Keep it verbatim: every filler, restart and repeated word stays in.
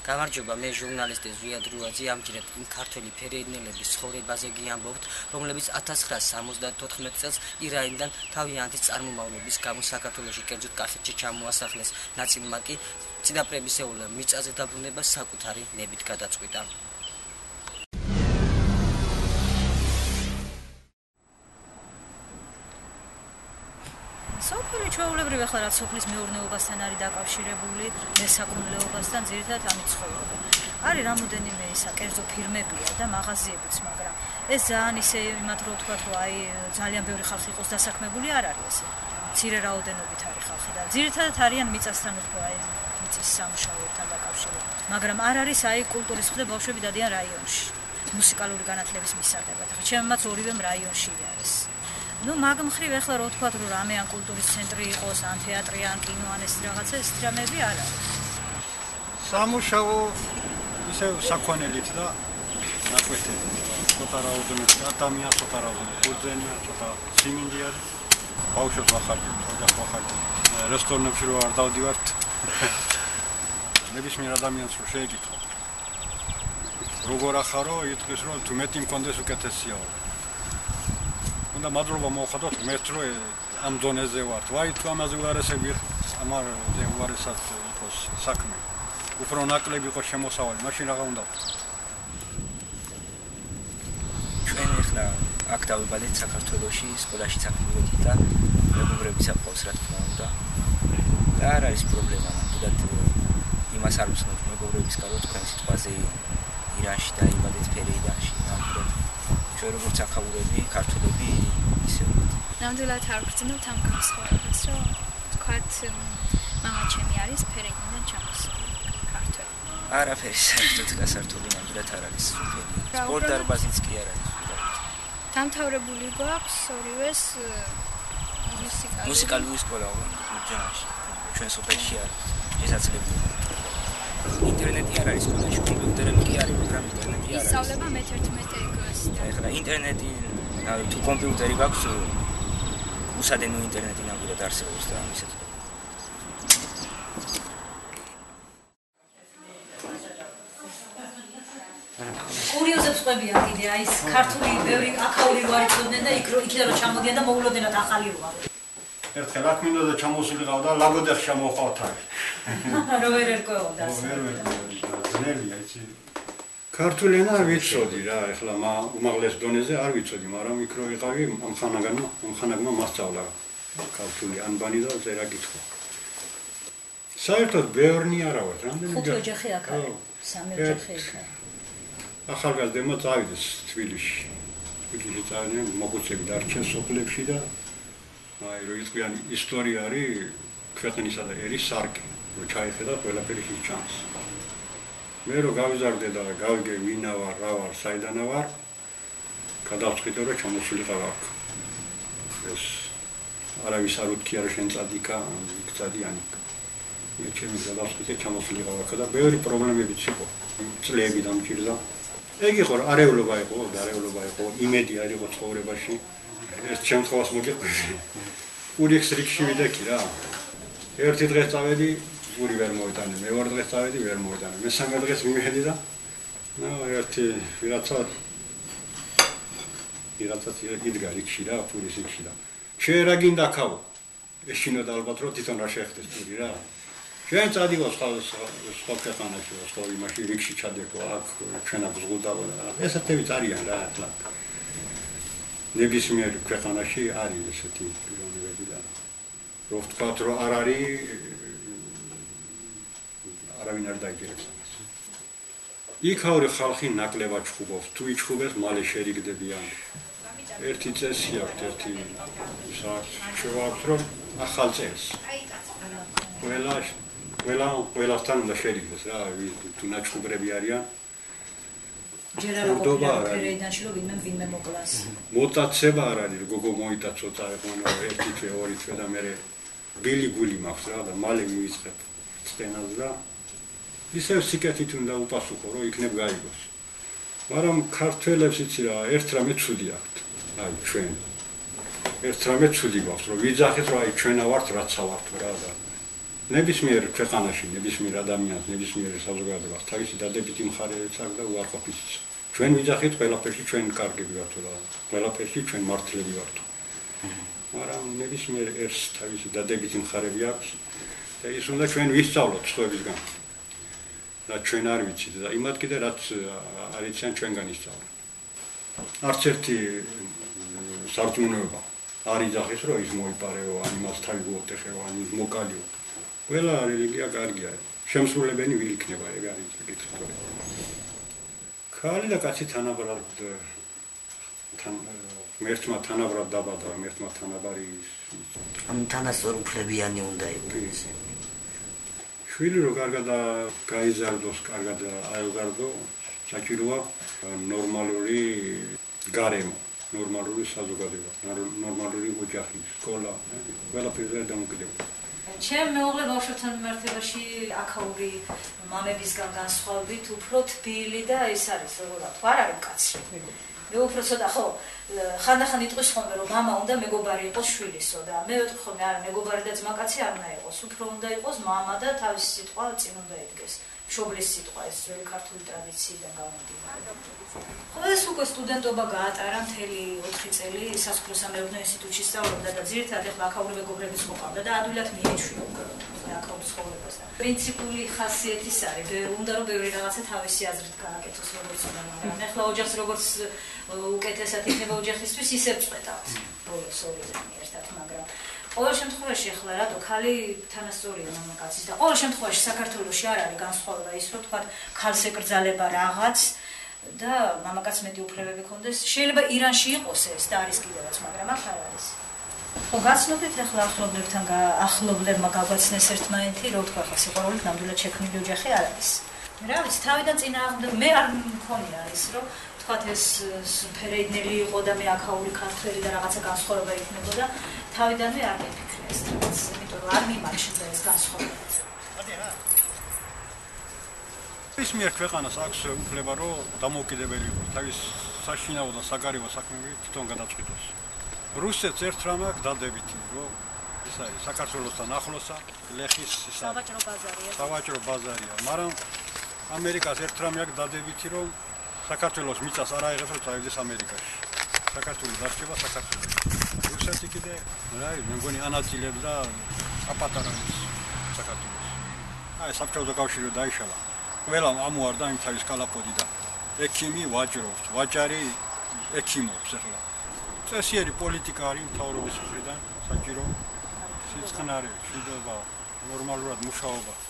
გამარჯობა, მე ჟურნალისტი ზვიად რუაძე, ამჯერად იმ ქართველი ფერეიდნელების ცხოვრებაზე გიამბობთ, რომლებიც ათას ცხრაასი სამოცდათოთხმეტ წელს ირანიდან თავიანთი წარმომავლობის გამო საქართველოში, კერძოდ კახეთში ჩამოასახლეს. ნაწილმა კი წინაპრებისეულ მიწაზე დაბრუნება საკუთარი ნებით გადაწყვიტა. სოფელი ჩვეულებრივ ახლა რაც სოფლის მეურნეობასთან არის დაკავშირებული, მესაქონლეობასთან ძირითადად ამით ცხოვრობენ. არის რამოდენიმე ისა კერძო ფირმებია და მაღაზიებიც, მაგრამ ეს ძალიან ისე იმათ რო ვთქვათ, რომ აი ძალიან ბევრი ხალხი იყოს დასაქმებული, არ არის ესე. მცირე რაოდენობით არის ხალხი და ძირითადად არიან მიწასთან უფრო აი მიწის სამუშაოებთან დაკავშირებული. მაგრამ არ არის აი კულტურის მხრივ ბავშვები დადიან რაიონში, მუსიკალური განათლების მისაღებად. ხა ჩემმაც ორივემ რაიონში არის. Ну, მაგ მხრივ ახლა რო ვთქვათ, რომ რამე ან კულტურის ცენტრი იყოს, ან თეატრი, ან კინო, ან ეს რაღაცა, ეს დრამები არ არის. სამუშაო ისე საქონელით და ნაკვეთებით. ცოტა რაოდენობით ადამიანს ცოტა რაოდენობით უძენია, ცოტა სიმინდი არის. ბავშვებს ვახარჯებ, ოჯახს ვახარჯებ. რესტორნებში რო არ დავდივართ. ნებისმიერ ადამიანს რო შეეკითხო. როგორ ახარო, იტყვის რომ თუ მეტი მქონდეს უკეთესია. უნდა მადლობა მოუხადოთ მეც რო ამ დონეზე ვართ. ვაი თუ ამაზე უარესები ამაზე უარესად იყოს საქმე. უფრო ნაკლები იყოს შემოსავალი, მაშინ რაღა უნდა ვქოთ. ჩვენ ახლა აქ დავიბადეთ საქართველოში, სკოლაში საქმეობთ და მეგობრები საფხავს რა თქმა უნდა. და არ არის პრობლემა, თუნდაც იმას არ ვცნობ მეგობრების კარო თქვენ სიტყვაზე ირანში დაიბადეთ ფერეიდანში, ნამდვილად ჩვენ როგორც აქაურები, ქართველები ისე ვართ. ნამდვილად არ ვგრძნობთ ამ განსხვავებას, რომ თქვათ მამა ჩემი არის ფერეიდნიდან ჩამოსული ქართველი. არაფერი საერთოდ გასართული ნამდვილად არ არის სოფელი. სპორტ დარბაზიც კი არ არის. დამთავრებული გვაქვს ორივეს მუსიკალური მუსიკალური სკოლა ჯანაში. ჩვენ სოფელში არის შესაძლებელი. ინტერნეტი არ არის სკოლაში, კომპიუტერები კი არის, მაგრამ ინტერნეტი არ არის. ისწავლება მეთერთმეტე კლასიდან. ეხლა ინტერნეტი, თუ კომპიუტერი გაქვს, უსადენო ინტერნეტი ნამდვილად არსებობს და ამისეთ. კურიოზებს ყვებიან კიდე, აი ეს ქართული ბევრი აქაური რო არის წოდნენ და იქ რო იქიდან რო ჩამოდიან და მოულოდნელად ახალი როა. ერთხელ აქ მინდა და ჩამოსულიყავ და ლაგოდეხ ჩამოვყავთ აქ. რო ვერ ერკვეოდა ასე. ვერ ერკვეოდა. ძნელია იცი. ქართული ენა არ ვიცოდი რა, ეხლა უმაღლეს დონეზე არ ვიცოდი, მაგრამ იქ რო ვიყავი, ამ ხანაგანმა, ამ ხანაგმა მასწავლა ქართული ანბანი და წერა კითხვა. საერთოდ ბევრი არა ვარ, რამდენი ხუთი ოჯახი აქ არის, სამი ოჯახი იქ არის. ახალგაზრდებმა წავიდეს თბილისში. თბილისში წავიდნენ, მოგუცები დარჩენ სოფლებში და აი რო იყვიან ისტორია არის ქვეყნისა და ერის სარკე, რო ჩაიხედა ყველაფერი ის ჩანს. მე რო გავიზარდე და გავიგე ვინა ვარ, რა ვარ, საიდანა ვარ, გადავწყვიტე რომ ჩამოსულიყავ აქ. ეს არავის არ უთქია რომ შენ წადიკა, იქ წადიანი. მე ჩემი გადავწყვიტე ჩამოსულიყავ აქ და ბევრი პრობლემებიც იყო. წლები დამჭირდა. ეგ იყო არეულობა იყო, დარეულობა იყო, იმედი არ იყო ცხოვრებაში. ეს შემთხვევას მოგიყვები. ურიქს რიგში ვიდექი რა. ერთი დღეს წავედი, გური ვერ მოვიტანე, მეორე დღეს წავედი, ვერ მოვიტანე. მესამე დღეს მივიხედი და ნუ ერთი ვიღაცა ვიღაცა იდგა რიგში რა, პურის რიგში და შენ რა გინდა ქავ? ეშინოდა ალბათ რომ თვითონ რა შეეხდეს პური რა. შენ წადიო სხვა სხვა ქვეყანაში, სხვა იმაში რიგში ჩადეკო, აქ ჩვენ აქ ზღუდავ და ესეთებიც არიან რა ახლა. ნებისმიერ ქვეყანაში არის ესეთი პიროვნებები და რო ვთქვათ რომ არ არის არავინ არ დაიჭირებს ამას. იქაური ხალხი ნაკლებად ჩხუბობს, თუ იჩხუბებს მალე შერიგდებიან. ერთი წესი აქვს, ერთი შევაქვს რომ ახალ წელს. ყველა ყველა ყველასთან უნდა შერიგდეს რა, თუ ნაჩხუბრები არიან. ჯერ არ ყოფილა ფერეიდანში რომ ვინმე ვინმე მოკლას. მოტაცება არ არის, გოგო მოიტაცოცა, ეხლა ერთი თვე, ორი თვე და მე ბილი გული მაქვს რა და მალე მივიწყებ სტენას და ისევ სიკეთით უნდა უპასუხო, რომ იქნებ გაიგოს. მაგრამ ქართველებს იცი რა, ერთ რამე ცუდი აქვთ. აი ჩვენ. ერთ რამე ცუდი გვაქვს, რომ ვიძახით, რომ აი ჩვენა ვართ, რაცა ვართ რა და ნებისმიერ ქვეყანაში, ნებისმიერ ადამიანს, ნებისმიერ საზოგადოებას თავისი დადებითი მხარეებიც აქვს და უარყოფითიც. ჩვენ ვიძახით ყველაფერში ჩვენ კარგები ვართ და ყველაფერში ჩვენ მართლები ვართ. მაგრამ ნებისმიერ ერთს თავისი დადებითი მხარეები აქვს და ის უნდა ჩვენ ვისწავლოთ სხვებისგან. და ჩვენ არ ვიცით და იმათ კიდე რაც არ იციან ჩვენგან ისწავლოთ. არც ერთი სარწმუნოება არ იძახის რომ ის მოიპარეო, ან იმას თავი მოუტეხეო, ან ის მოკალიო. ყველა რელიგია კარგია. შემსრულებელი ვინ იქნება, ეგ არის საკითხი. ქალი და კაცი თანაბრად თან ერთმა თანაბრად დაბადა, ერთმა თანაბარი ამ თანასწორ უფლებიანი უნდა იყოს. შვილი რო კარგად გაიზარდოს, კარგად აეღარდო, საჭიროა ნორმალური გარემო, ნორმალური საზოგადოება, ნორმალური ოჯახი, სკოლა, ყველაფერზე დამოკიდებული. ჩემ მეუღლე ბავშვებთან მიმართებაში აქაური მამებისგან განსხვავებით უფრო თბილი და ეს არის როგორ ვთქვა, არ არის მკაცრი. მე უფრო ცოტა ხო ხანდახან იტყვის ხოლმე რომ მამა უნდა მეგობარი იყოს შვილისო და მე ვეთქვი ხოლმე არა მეგობარი და ძმაკაცი არ უნდა იყოს, უფრო უნდა იყოს მამა და თავისი სიტყვა წინ უნდა იდგეს. მშობლის სიტყვა ეს ძველი ქართული ტრადიციიდან გამომდინარე. ხო ეს უკვე სტუდენტობა გაატარა მთელი ოთხი წელი სასოფლო-სამეურნეო ინსტიტუტში სწავლობდა და ძირითადად ახლა აქაური მეგობრებიც მოყავდა და ადვილად მიეჩვია უკვე აქაურ ცხოვრებას. პრინციპული ხასიათის არის, უნდა რომ ბევრი რაღაცა თავისი აზრით გააკეთოს როგორც უნდა, მაგრამ ახლა ოჯახს როგორც უკეთესად იქნება ოჯახისთვის ისევ წვეტავს ბოლოს ორი ერთად, მაგრამ ყოველ შემთხვევაში ახლა რატო ქალი თანასწორია მამაკაცის და ყოველ შემთხვევაში საქართველოში არ არის განსხვავება ის რომ თქვა ქალს ეკრძალება რაღაც და მამაკაცს მეტი უფლებები ქონდეს. შეიძლება ირანში იყოს ეს და არის კიდევაც, მაგრამ აქ არ არის. ხო გაცნობთ ახლა ახლობლებთან ახლობლებმა გაგვაცნეს ერთმანეთი, რო თქვა ხა სიყვარულით ნამდვილად შექმნილი ოჯახი არ არის. რა ვიცი, თავიდან წინააღმდეგ მე არ მქონია ის რომ თქვათ ეს ფერეიდნელი იყო და მე აქაური ქართველი და რაღაცა განსხვავება იქნებოდა. თავიდანვე არ მიფიქრე ეს რაღაც, იმიტომ რომ არ მიმარჩნდა ეს განსხვავება. ის მიერ ქვეყანას აქვს უფლება რომ დამოუკიდებელი იყოს, თავის საშინაო და საგარეო საქმეები თვითონ გადაწყვიტოს. რუსეთს ერთ რამ აქვს დადებითი, რომ ეს არის საქართველოსთან ახლოსა, ლეხის ის სავაჭრო ბაზარია. სავაჭრო ბაზარია, მაგრამ ამერიკას ერთ რამ აქვს დადებითი, რომ საქართველოს მიწას არ აიღებს რომ წავიდეს ამერიკაში. საქართველოს დარჩება საქართველოში. რუსეთი კიდე რა მე მგონი ანაწილებს და აპატარა საქართველოს. აი საბჭოთა კავშირი დაიშალა. ყველა ამოარდა იმ თავის კალაპოდი და ექიმი ვაჭრობს, ვაჭარი ექიმობს ახლა. წესიერი პოლიტიკა არის მთავრობის მხრიდან, საჭირო სიცხნარე, მშვიდობა, ნორმალურად მუშაობა.